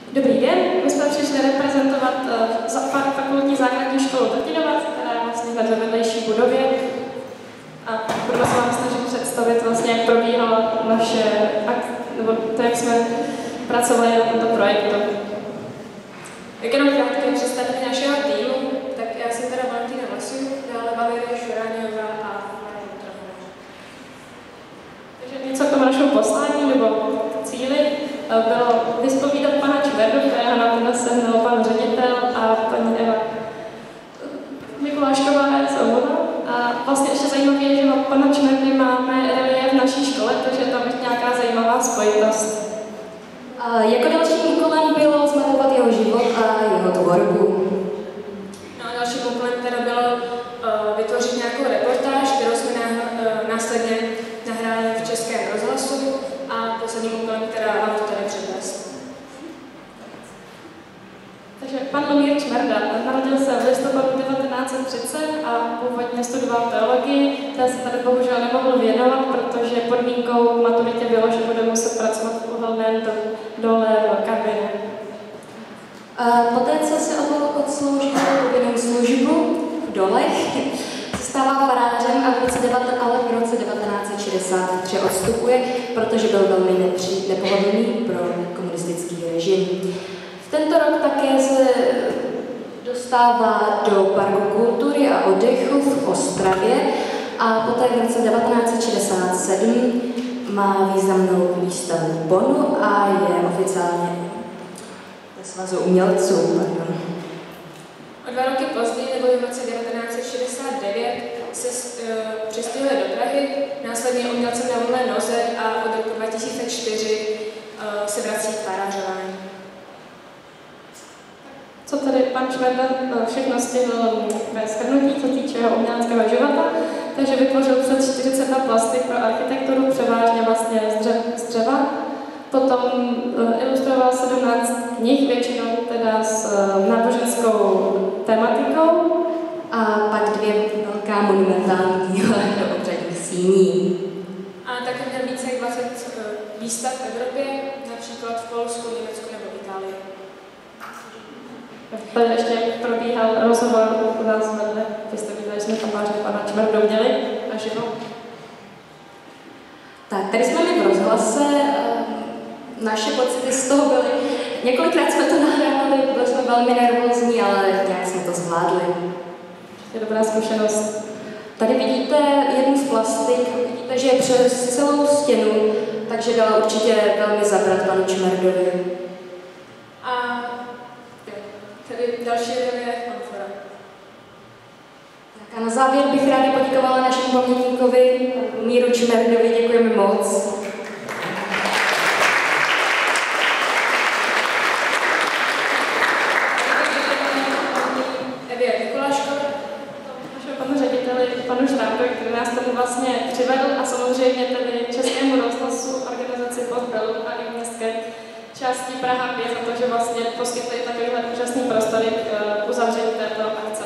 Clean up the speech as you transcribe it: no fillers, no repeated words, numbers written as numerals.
Dobrý den, my jsme přišli reprezentovat fakultní základní školu Trtinovat, která je vlastně ve vedlejší budově. A budeme se vám snažit představit vlastně, jak probíhala naše nebo to, jak jsme pracovali na tomto projektu. Jak jenom krátké představení našeho týmu, tak já jsem teda Valentína Masu, dále Valerie Šuráňová a Marie Trhová. Takže něco k tomu našemu poslání nebo cíli bylo vyspovídat pana Čmerdu, kterého nám dnes sehnal pan ředitel a paní Eva Mikulášková z Omluva. A vlastně ještě zajímavé je, že pana Čmerdy máme reliéf v naší škole, takže tam je nějaká zajímavá spojitost. Jako dalším úkolem bylo zmapovat jeho život a jeho tvorbu. No a dalším úkolem teda bylo vytvořit nějakou reportáž, kterou jsme následně nahráli v Českém rozhlasu a posledním úkolem teda vám to tady předvést. Takže pan Lumír Čmerda narodil se v listopadu 1930 a původně studoval teologii, která se tady bohužel nemohl věnovat, protože podmínkou k maturitě bylo, že bude muset pracovat v uhelném dole v Karviné. Poté, co se odsloužil povinnou službu v dolech, se stává farářem a v roce 1963 odstupuje, protože byl velmi nepohodlný pro komunistický režim. V tento rok také se dostává do Parku kultury a oddechu v Ostravě a poté v roce 1967 má významnou výstavu v Bonnu a je oficiálně ve Svazu umělců. O 2 roky později, nebo v roce 1969, se přestěhuje do Prahy, následně je umělcem na volné noze a od roku 2004 se vrací k farářování. Co tady pan Čmerda všechno stihl ve shrnutí, co týče jeho uměleckého života, takže vytvořil přes 42 plastik pro architekturu, převážně vlastně z dřeva. Potom ilustroval 17 knih, většinou teda s náboženskou tematikou. A pak 2 velká monumentální díla do obřadních síní. A také měl více jak 20 výstav v Evropě, například v Polsku, Německu nebo Itálii. Ještě probíhal rozhovor u nás vedle, vy jste viděli, že jsme tam vážně pana Čmerdu měli naživo. Tak, tady jsme měli v rozhlase, naše pocity z toho byly, několikrát jsme to nahrávali, byli jsme velmi nervózní, ale nějak jsme to zvládli. Je dobrá zkušenost. Tady vidíte jednu z plastik, vidíte, že je přes celou stěnu, takže dala určitě velmi zabrat panu Čmerdovi. A tady další je Amfora. Tak a na závěr bych ráda poděkovala našemu pamětníkovi Lumíru Čmerdovi, děkujeme moc. Evě Mikuláškové, Našemu panu řediteli, panu Šrámkovi, který nás tomu vlastně přivedl a samozřejmě tedy Českému rozhlasu, organizaci Postbelu a i městské části Praha 5 za to, že vlastně poskytli takovýhle úžasný prostory k uzavření této akce.